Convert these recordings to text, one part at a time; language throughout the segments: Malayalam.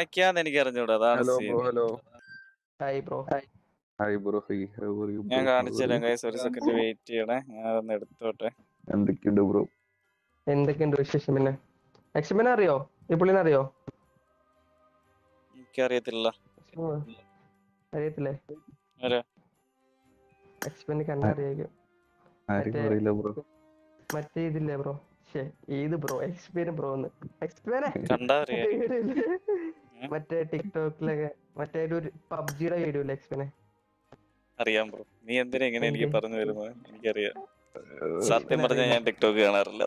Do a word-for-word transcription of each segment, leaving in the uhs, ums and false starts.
വിളിക്കാന്ന് എനിക്ക് അറിഞ്ഞൂടാ. അതാണ് scene. Hello hi bro. Hi bro. ഞാൻ കാണിച്ചു തരാം ഗൈസ്, ഒരു സെക്കൻഡ് വെയിറ്റ് ചെയ്യണേ, ഞാൻ അതൊന്ന് എടുത്തോട്ടെ. എന്തൊക്കെയുണ്ട് ബ്രോ? എന്തൊക്കെയുണ്ട് വിശേഷം? പിന്നെ എക്സ്പെനെ അറിയോ? ഈ പുള്ളിനെ അറിയോ? എനിക്കറിയത്തില്ല. അറിയത്തില്ലേ? എക്സ്പെന് കണ്ടറിയായിരിക്കും. മറ്റേ ഇതില്ലേ ബ്രോ? ഏത് ബ്രോ? എക്സ്പീരിയൻ ബ്രോ ഒന്ന് എക്സ്പീരിയൻ മറ്റേ ടിക്ടോക്കിലൊക്കെ മറ്റേ ഒരു പബ്ജിയുടെ വീഡിയോ ഇല്ലേ എക്സ്പീരിയൻ? അറിയാം ബ്രോ. നീ എന്തിനാ ഇങ്ങനെ എനിക്ക് പറഞ്ഞു വരുന്നത്? എനിക്കറിയാം. സത്യം പറഞ്ഞാൽ ഞാൻ ടിക്ടോക്ക് കാണാറില്ല.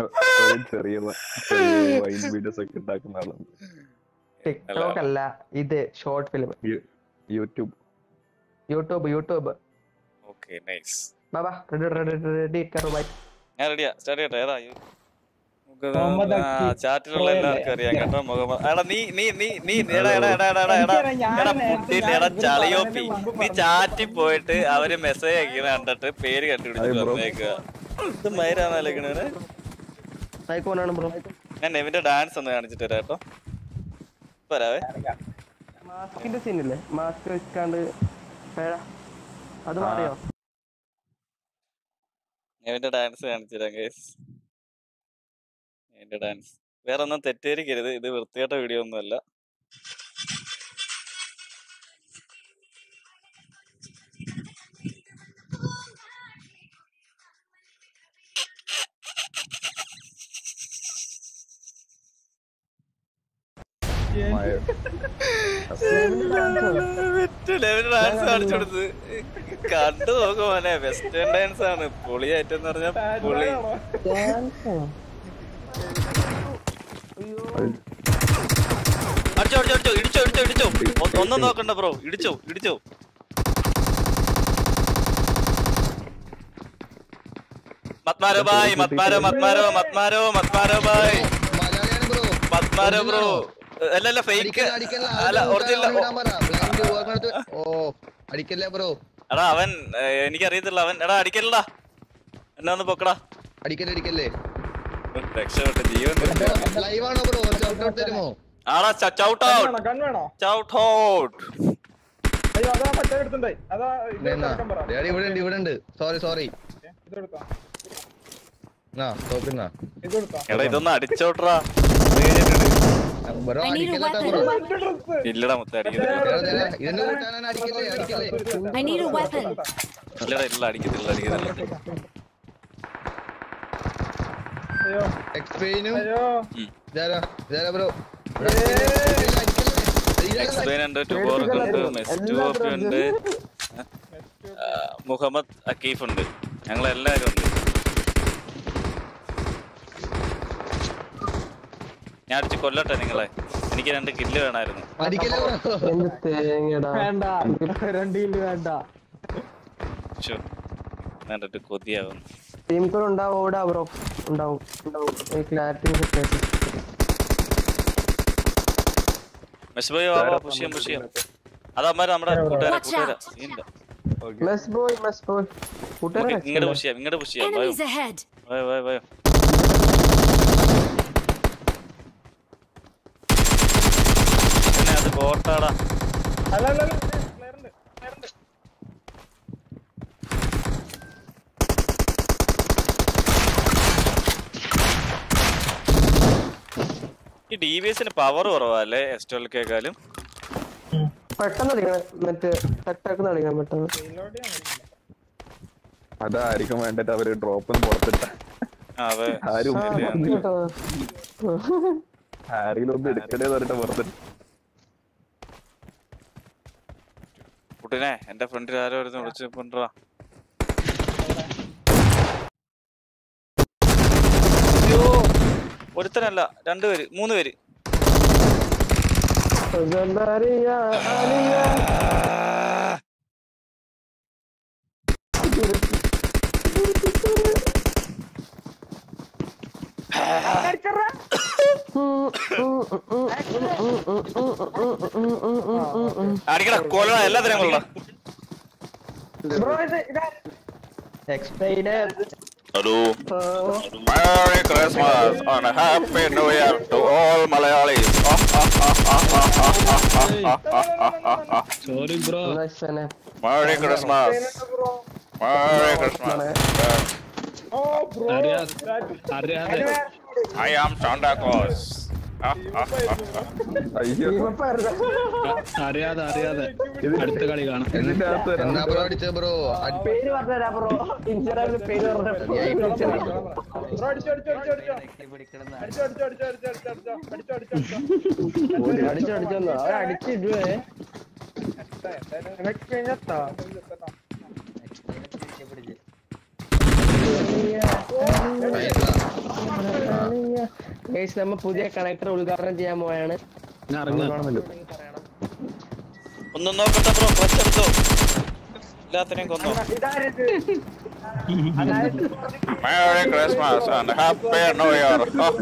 ടിക്ടോക്ക് അല്ല, ഇത് short film. YouTube YouTube YouTube okay nice. ബാബാ റെഡി റെഡി റെഡി കറോ ബൈ. ഞാൻ റെഡിയാ. സ്റ്റാർട്ട് ചെയ്യട്ടെ. ഏതാ ചാറ്റിലുള്ള എല്ലാവർക്കും അറിയാം കേട്ടോ. മുഹമ്മദ് എടാ നീ നീ നീ നീ എടാ എടാ എടാ എടാ എടാ എടാ പുട്ടിൽ എടാ ചളിയോപ്പി, നീ ചാറ്റിൽ പോയിട്ട് അവര് മെസ്സേജ് അയക്കണ കണ്ടിട്ട് പേര് കണ്ടുപിടിച്ചിട്ട് വന്നേക്കുക. ഇത് മൈരാന്നല്ലേക്കണേ. ഞാൻ നെവിന്റെ ഡാൻസ് ഒന്ന് കാണിച്ചിട്ട് തരാം കേട്ടോ. വരാവേ. മാസ്കിന്റെ സീനില്ലേ? മാസ്ക് വെക്കാണ്ട് അത് മാറിയോ? നെവിന്റെ ഡാൻസ് കാണിച്ചു തരാം ഗൈസ്. എന്റെ ഡാൻസ് വേറെ ഒന്നും തെറ്റിദ്ധരിക്കരുത്, ഇത് വൃത്തികെട്ട വീഡിയോ ഒന്നുമല്ല. ഡാൻസ് കാണിച്ചു കൊടുത്ത് കണ്ടു നോക്കും മോനെ. വെസ്റ്റേൺ ഡാൻസ് ആണ് പൊളിയായിട്ടെന്ന് പറഞ്ഞാ പൊളി. അടിച്ചോ അടിച്ചോ അടിച്ചോ ഇടിച്ചോ ഇടിച്ചോ ഇടിച്ചോ. ഒന്നും നോക്കണ്ട ബ്രോ, ഇടിച്ചോ ഇടിച്ചോ. മത്മാരോ ബായ്, മത്മാരോ മത്മാരോ മത്മാരോ മത്മാരോ ബായ്, മത്മാരോ ബ്രോ. അല്ല അല്ല ഫേക്ക് അല്ല ഒറിജിനൽ. എടാ അവൻ എനിക്കറിയത്തില്ല അവൻ. എടാ അടിക്കല്ലടാ, എന്നാ ഒന്ന് പൊക്കടാ. അടിക്കല്ലേ അടിക്കല്ലേ രക്ഷപ്പെട്ട ജീവൻ. ആടാ ചൗട്ട് ഔട്ട് ചൗട്ട് ഔട്ട്. ഇവിടെ ഉണ്ട്. സോറി സോറി എടാ ഇതൊന്ന് അടിച്ചോട്രാ. ഇല്ലടാ മുത്ത അടിക്കത്തില്ല. ഇല്ലടാ ഇല്ല അടിക്കത്തില്ല അടിക്കത്തില്ല. എക്സ്പെയിനും ബ്രോ എക്സ്പെയിൻ ഉണ്ട്, ടുബോർക്ക് ഉണ്ട്, മെസ്റ്റോപ്പി ഉണ്ട്, മുഹമ്മദ് അക്കീഫ് ഉണ്ട്. ഞങ്ങളെല്ലാരും ഉണ്ട്. ഞാൻ അടിച്ച് കൊല്ലട്ടെ നിങ്ങളെ. എനിക്ക് രണ്ട് കില്ല് വേണമായിരുന്നു. കണ്ടിട്ട് കൊതിയാവുന്നു. അതമ്മാര് നമ്മുടെ കൂട്ടുകാരാ കൂട്ടുകാരാ. ഇങ്ങോട്ട് പുഷ് ചെയ്യാം, ഇങ്ങോട്ട് പുഷ് ചെയ്യാം. വയോ വയോ വയോ. പിന്നെ അത് ബോട്ടാടാ. ഈ ഡി ബി എസിന് പവർ കുറവല്ലേ എസ് ട്വൽവിനെക്കാളും? അതായിരിക്കും വേണ്ടിട്ട് അവര് ഡ്രോപ്പ് പുറത്തിട്ട. ആരെങ്കിലും ഒന്ന് എടുക്കണേ പറഞ്ഞിട്ട് പുറത്തിട്ട്. കുട്ടിനെ എന്റെ ഫ്രണ്ടിൽ ആരോ ഒരു വിളിച്ച് കൊണ്ടുവാ. ഒരുത്തനല്ല, രണ്ടുപേര് മൂന്ന് പേര്. അടിക്കട കൊള്ള എല്ലാത്തിനും കൊള്ള. Hello. Merry Christmas and a Happy New Year to all Malayalis. Oh, Sorry, bro. Merry Christmas. Merry Christmas. Oh, bro. Ariad. Ariad. I am Santa Claus. അയ്യോ അറിയാതെ അറിയാതെ അടുത്ത കളി കാണാം. ഇതിന്റെ അകത്ത് എന്നാ ബ്രോ അടിച്ചേ ബ്രോ? പേര് പറഞ്ഞുതരാ ബ്രോ. ഇൻസ്റ്റാഗ്രാമിൽ പേര് പറഞ്ഞ Bro, അടിച്ചോ, അടിച്ചോ, അടിച്ചോ, അടിച്ചോ. അടിച്ചോ, അടിച്ചോ, അടിച്ചോ, അടിച്ചോ, അടിച്ചോ, അടിച്ചോ, അടിച്ചോ, അടിച്ചോ, അടിച്ചോ, അടിച്ചോ. അടിച്ചു അടിച്ചോന്നോ അവർ അടിച്ചിടുവേ. Next കഴിഞ്ഞാ എത്താ? ഗൈസ് നമ്മ പുതിയ കണക്ടർ ഉദ്ഘാടനം ചെയ്യാൻ പോയാണ്. ഞാൻ ഇറങ്ങാം. ഒന്നും നോക്കട്ടെ ബ്രോ, ക്ലച്ച് എടുത്തോ. എല്ലാത്തിനെയും കൊന്നോ. Merry Christmas and Happy New Year.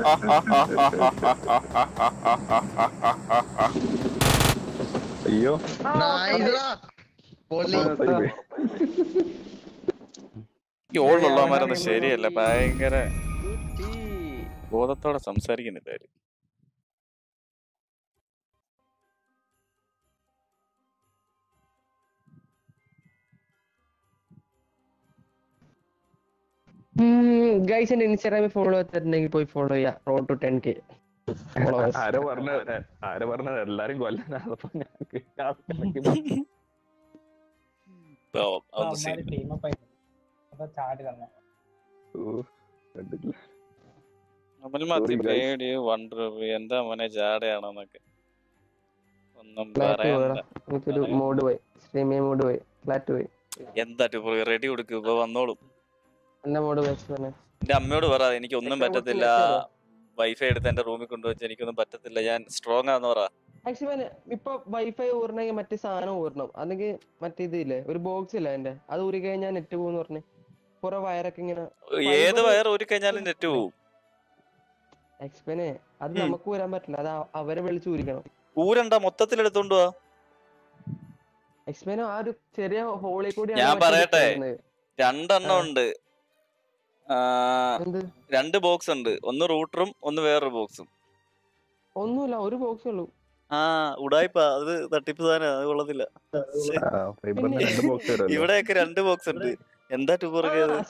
അയ്യോ നൈസ്ടാ പൊളി. ഈ ഓളുള്ളവന്മാരൊന്നും ശരിയല്ല, ഭയങ്കര ബോധത്തോടെ സംസാരിക്കുന്നില്ല അവര്. ഗൈസ് എന്റെ ഇൻസ്റ്റാഗ്രാമിൽ ഫോളോ തരുന്നെങ്കിൽ പോയി ഫോളോ ചെയ്യാം. റോഡ് ടു ടെൻ കെ ആരോ പറഞ്ഞ ആരോ പറഞ്ഞത് എല്ലാരും കൊല്ലാനാ. അപ്പൊ ഞങ്ങക്ക് പേടി വണ്ടർ എന്താ മോനെ ജാടയാണോന്നൊക്കെ ഒന്നും പറയണ്ട. എനിക്കൊരു മോഡ് പോയി, സ്ട്രീമിംഗ് മോഡ് പോയി, ഫ്ലാറ്റ് പോയി. എന്താ റെഡി കൊടുക്കും, ഇപ്പൊ വന്നോളും. എന്റെ മോഡ് പോയി. എന്റെ അമ്മയോട് പറ എനിക്ക് ഒന്നും പറ്റത്തില്ല, വൈഫൈ എടുത്ത് എന്റെ റൂമിൽ കൊണ്ടുവച്ച് എനിക്കൊന്നും പറ്റത്തില്ല, ഞാൻ സ്ട്രോങ് ആന്ന് പറ. ആക്ച്വലി ഇപ്പൊ വൈഫൈ ഊരണമെങ്കിൽ മറ്റേ സാധനം ഊരണം, അല്ലെങ്കിൽ മറ്റേ ഇതില്ലേ ഒരു ബോക്സ് ഇല്ല എന്റെ, അത് ഊരി കഴിഞ്ഞാൽ നെറ്റ് പോകുന്ന് പറഞ്ഞ് കുറെ വയറൊക്കെ ഇങ്ങനെ. ഏത് വയർ ഊരി കഴിഞ്ഞാലും നെറ്റ് പോവും. എക്സ്പെനെ അത് നമുക്ക് ഊരാൻ പറ്റില്ല, അത് അവരെ വിളിച്ച് ഊരിക്കണം. ഊരണ്ട, മൊത്തത്തിൽ എടുത്തോണ്ട് പോവാ. എക്സ്പെനെ ആ ഒരു ചെറിയ ഹോളിൽ കൂടി ഞാൻ പറയട്ടെ, രണ്ടെണ്ണം ഉണ്ട്. രണ്ട് ബോക്സ് ഉണ്ട്, ഒന്ന് റൂട്ടറും ഒന്ന് വേറൊരു ബോക്സും. ഒന്നുമില്ല, ഒരു ബോക്സേ ഉള്ളൂ. ആ ഉടായിപ്പ, അത് തട്ടിപ്പ് സാധനം, അത് കൊള്ളത്തില്ല. ഇവിടെയൊക്കെ രണ്ട് ബോക്സ് ഉണ്ട്. എന്താ ടൂർ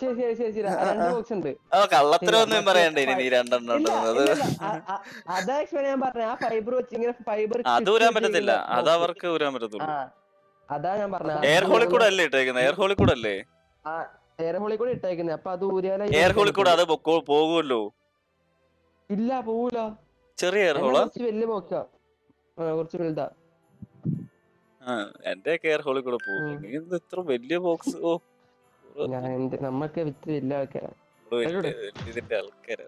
ആ കള്ളത്തരൊന്നും പറയണ്ടേ നീ രണ്ടെണ്ണം ഉണ്ടെന്നത്. അതാ എക്സ്പെനെ ഞാൻ പറഞ്ഞ, ആ ഫൈബർ വെച്ച് ഇങ്ങനെ ഫൈബർ അത് ഊരാൻ പറ്റത്തില്ല, അത് അവർക്ക് ഊരാൻ പറ്റത്തുള്ളൂ. അതാ ഞാൻ പറഞ്ഞ എയർ ഹോളിൽ കൂടെ അല്ലേ ഇട്ടേക്കുന്നത്, എയർ ഹോളിൽ കൂടെ അല്ലേ എയർ ഹോളിൽ കൂടെ ഇട്ടേക്കുന്നത്. അപ്പൊ അത് ഊരിയാലേ എയർ ഹോളിൽ കൂടെ അത് പോകുമല്ലോ. ഇല്ല പോവൂല, ചെറിയ എയർ ഹോളാ, വലിയ ബോക്സാ, കുറച്ച് വലുതാ. എന്റെ എയർ ഹോളിൽ കൂടെ പോകും, ഇത്ര വലിയ ബോക്സ്. ഓ നമ്മക്ക് വിത്ത് വലിയ ആൾക്കാരാ, ഇതിന്റെ ആൾക്കാരാ.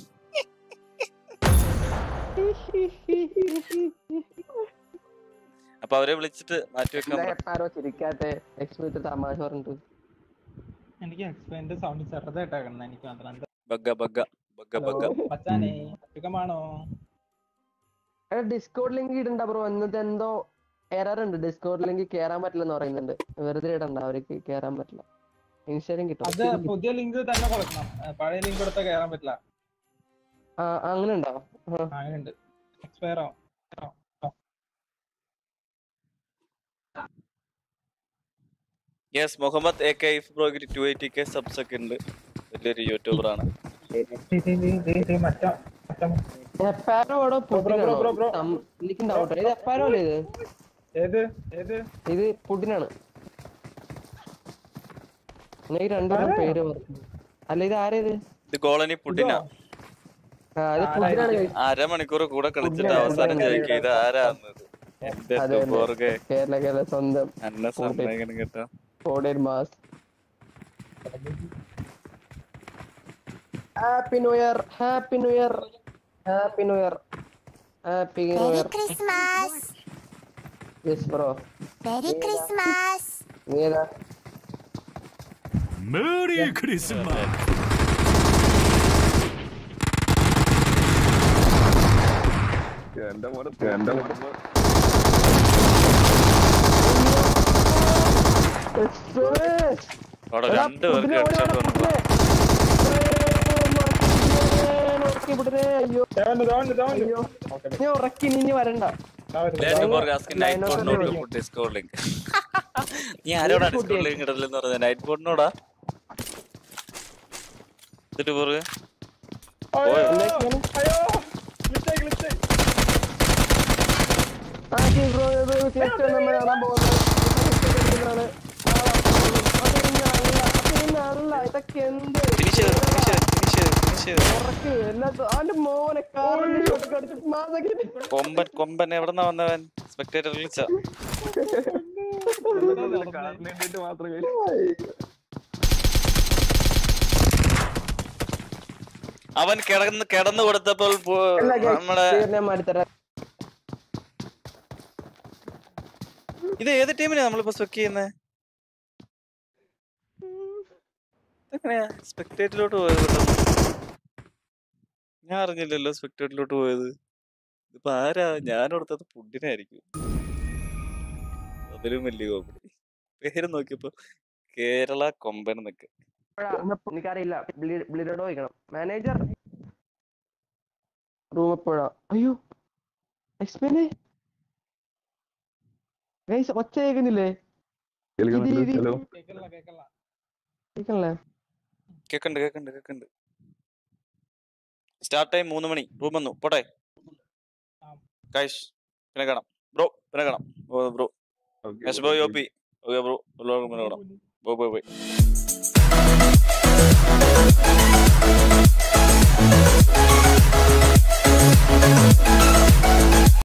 അപ്പൊ അവരെ വിളിച്ചിട്ട് മാറ്റി വെക്കാൻ ചിരിക്കാത്തെ തമാശ പറഞ്ഞിട്ട്. എനിക്ക് എക്സ്പെന്റെ സൗണ്ട് ചെറുതായിട്ടാണ്, എനിക്ക് മാത്രം. ഡിസ്കോഡ് ലിങ്ക് ഇടണ്ട ബ്രോ, എന്നിട്ട് എന്തോ എറർ ഉണ്ട്, ഡിസ്കോഡ് ലിങ്ക് കേറാൻ പറ്റില്ലെന്ന് പറയുന്നുണ്ട്. വെറുതെ ഇടണ്ട, അവർക്ക് കേറാൻ പറ്റില്ല. ഇൻസ്റ്റാഗ്രാം കിട്ടും, അത് പുതിയ ലിങ്ക് തന്നെ കൊടുക്കണം, പഴയ ലിങ്ക് കൊടുത്താൽ കേറാൻ പറ്റില്ല. ആ അങ്ങനെ ഉണ്ടോ? അങ്ങനെയുണ്ട്, എക്സ്പയർ ആവും. യെസ്, മുഹമ്മദ് അക്കീഫ് ബ്രോക്ക് ടു എയ്റ്റി കെ സബ്സ് ഒക്കെ ഉണ്ട്, വലിയൊരു യൂട്യൂബർ ആണ്. ഇത് പുഡിനാണ്. എനിക്ക് രണ്ടുപേരും പേര് പറഞ്ഞു. അല്ല ഇത് ആരേത്? ഇത് കോളനി പുഡിനാ. അരമണിക്കൂർ കൂടെ കളിച്ചിട്ട് അവസാനം ചോദിക്കുക ഇത് ആരാന്നത്. കേരള കേരള സ്വന്തം കേട്ടോ. Happy new year, happy new year, happy new year, happy new year. Christmas. Yes bro, merry Christmas. നീതാ? Merry Christmas. എന്റെ മോനെ എന്റെ മോനെ അവിടെ രണ്ടു പേർക്ക് ഹെഡ്ഷോട്ട് വന്നു. ഉറക്കി വിടരേ. അയ്യോ ദാവണ്ട് ദാവണ്ട് ദാവണ്ട് അയ്യോ നീ ഉറക്കി നീ ഇനി വരണ്ട. നൈറ്റ് ബോർഡിനോട് ഡിസ്കോഡ് ലിങ്ക്. നീ ആരോടാ ഡിസ്കോഡ് ലിങ്ക് ഇടലെന്ന് പറഞ്ഞ? നൈറ്റ് ബോർഡിനോടാ എന്നിട്ട് പോറ്. അയ്യോ അയ്യോ ഗ്ലിച്ച് ഗ്ലിച്ച് ആക്കി ബ്രോ ക്ലിച്ച് നമ്മൾ കാണാൻ പോകുന്നത് ആണ്. അല്ല ഇതൊക്കെ എന്ത് ഫിനിഷ് ചെയ്ത് ഫിനിഷ് ചെയ്ത് ഫിനിഷ് ചെയ്ത് ഫിനിഷ് ചെയ്ത് ഉറക്കി എല്ലാത്തും അവന്റെ മോനെ കാറിന്റെ ഷോട്ട് അടിച്ചിട്ട് മാസക്കി. കൊമ്പൻ കൊമ്പൻ എവിടെന്നാ വന്നവൻ? സ്പെക്ടേറ്റർ വിളിച്ച കാറിന് വേണ്ടിട്ട് മാത്രമേ അവൻ കിടന്ന് കിടന്നു കൊടുത്തപ്പോൾ നമ്മുടെ ഇത് ഏത് ടീമിനാ നമ്മളിപ്പോ സ്പെക്ക് ചെയ്യുന്നത്? എങ്ങനെയാ സ്പെക്ടേറ്റിലോട്ട് പോയത്? ഞാൻ അറിഞ്ഞില്ലല്ലോ സ്പെക്ടേറ്റിലോട്ട് പോയത്. ഇപ്പൊ ആരാ? ഞാൻ കൊടുത്തത് ഫുഡിനായിരിക്കും. അതിലും വലിയ കോമഡി. പേര് നോക്കിയപ്പോ കേരള കൊമ്പൻ എന്നൊക്കെ. എനിക്കറിയില്ല. ബ്ലിഡോ ചോദിക്കണം മാനേജർ റൂം എപ്പോഴാ? അയ്യോ എക്സ്പെയിനെ ഒച്ച കേൾക്കുന്നില്ലേ? കേക്കല്ല കേക്കല്ല കേൾക്കണല്ലേ? കേക്കണ്ട് കേക്കണ്ട് കേക്കണ്ട്. സ്റ്റാർട്ട് ടൈം മൂന്ന് മണി. റൂം വന്നു പോട്ടെ ഗൈസ്. പിന്നെ കാണാം ബ്രോ. പിന്നെ കാണാം ബ്രോ. എസ് ബോ യോ പി. Okay bro. എല്ലാവർക്കും പിന്നെ കാണാം. Bye bye by.